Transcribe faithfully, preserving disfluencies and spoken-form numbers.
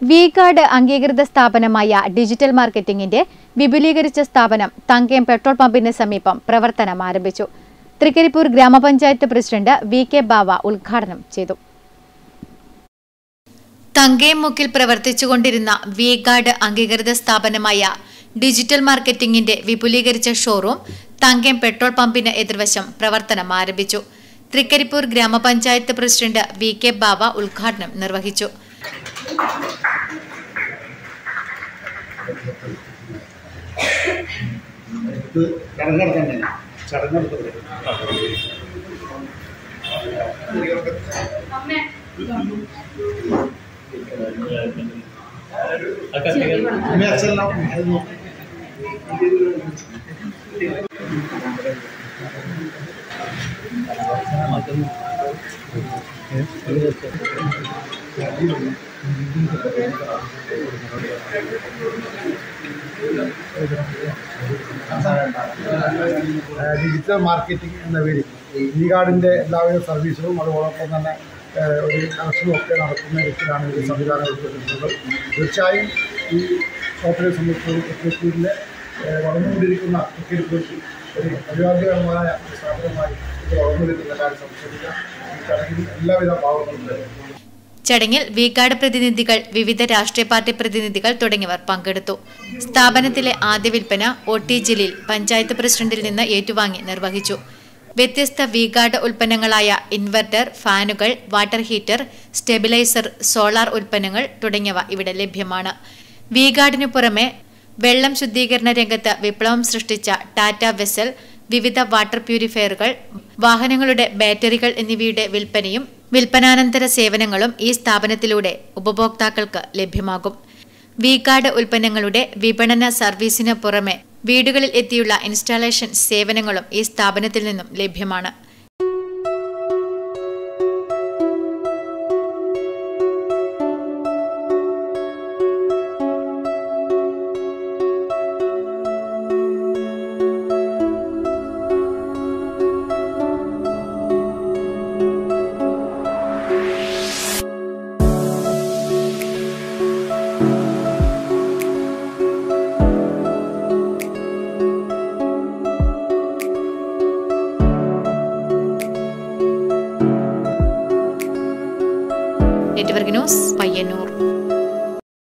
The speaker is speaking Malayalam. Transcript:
V-Guard അംഗീകൃത സ്ഥാപനമായ ഡിജിറ്റൽ മാർക്കറ്റിംഗിന്റെ വിപുലീകരിച്ച സ്ഥാപനം തങ്കയം പെട്രോൾ പമ്പിന് സമീപം പ്രവർത്തനം ആരംഭിച്ചു. തൃക്കരിപ്പൂർ ഗ്രാമപഞ്ചായത്ത് പ്രസിഡന്റ് വി കെ ബാവ ഉദ്ഘാടനം ചെയ്തു. തങ്കയം മുക്കിൽ പ്രവർത്തിച്ചുകൊണ്ടിരുന്ന V-Guard അംഗീകൃത സ്ഥാപനമായ ഡിജിറ്റൽ മാർക്കറ്റിംഗിന്റെ വിപുലീകരിച്ച ഷോറൂം തങ്കയം പെട്രോൾ പമ്പിന് എതിർവശം പ്രവർത്തനം ആരംഭിച്ചു. തൃക്കരിപ്പൂർ ഗ്രാമപഞ്ചായത്ത് പ്രസിഡന്റ് വി കെ ബാവ ഉദ്ഘാടനം നിർവഹിച്ചു. ഡിജിറ്റൽ മാർക്കറ്റിംഗ് എന്ന പേരിൽ V-Guardന്റെ എല്ലാവിധ സർവീസുകളും അതോടൊപ്പം തന്നെ ഒരു കണക്ഷനും ഒക്കെ നടത്തുന്ന രീതിയിലാണ് ഈ സംവിധാനം ഉൾപ്പെടുത്തുന്നത്. തീർച്ചയായും ഈ ഷോപ്പിനെ സംബന്ധിച്ചിടത്തോളം തൃക്കരിപ്പൂരിലെ വളർന്നുകൊണ്ടിരിക്കുന്ന തൃക്കരിപ്പൂർ ഒരു അഭിവാദ്യകരമായ സ്ഥാപനമായി ഇത് വളർന്നുകൊണ്ടിരിക്കുന്ന കാര്യം സംശയിക്കാം. ഈ ചടങ്ങിൽ എല്ലാവിധ ഭാവങ്ങളും. ചടങ്ങിൽ V-Guard പ്രതിനിധികൾ, വിവിധ രാഷ്ട്രീയ പാർട്ടി പ്രതിനിധികൾ തുടങ്ങിയവർ പങ്കെടുത്തു. സ്ഥാപനത്തിലെ ആദ്യ വിൽപ്പന ഒ ടി ജലീൽ പഞ്ചായത്ത് പ്രസിഡന്റിൽ നിന്ന് ഏറ്റുവാങ്ങി നിർവഹിച്ചു. വ്യത്യസ്ത V-Guard ഉൽപ്പന്നങ്ങളായ ഇൻവെർട്ടർ, ഫാനുകൾ, വാട്ടർ ഹീറ്റർ, സ്റ്റെബിലൈസർ, സോളാർ ഉൽപ്പന്നങ്ങൾ തുടങ്ങിയവ ഇവിടെ ലഭ്യമാണ്. V-Guardനു പുറമെ വെള്ളം ശുദ്ധീകരണ രംഗത്ത് വിപ്ലവം സൃഷ്ടിച്ച ടാറ്റ വെസൽ, വിവിധ വാട്ടർ പ്യൂരിഫയറുകൾ, വാഹനങ്ങളുടെ ബാറ്ററികൾ എന്നിവയുടെ വിൽപ്പനയും വിൽപ്പനാനന്തര സേവനങ്ങളും ഈ സ്ഥാപനത്തിലൂടെ ഉപഭോക്താക്കൾക്ക് ലഭ്യമാകും. V-Guard ഉൽപ്പന്നങ്ങളുടെ വിപണന സർവീസിന് പുറമെ വീടുകളിൽ എത്തിയുള്ള ഇൻസ്റ്റാളേഷൻ സേവനങ്ങളും ഈ സ്ഥാപനത്തിൽ നിന്നും ലഭ്യമാണ്. Network news, Payyanur.